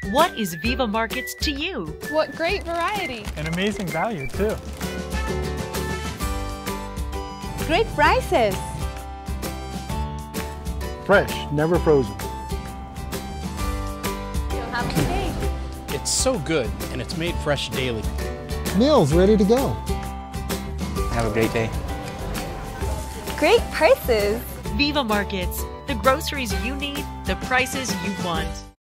What is Viva Markets to you? What great variety! And amazing value, too. Great prices! Fresh, never frozen. You'll have a day. It's so good, and it's made fresh daily. Meals ready to go. Have a great day. Great prices! Viva Markets, the groceries you need, the prices you want.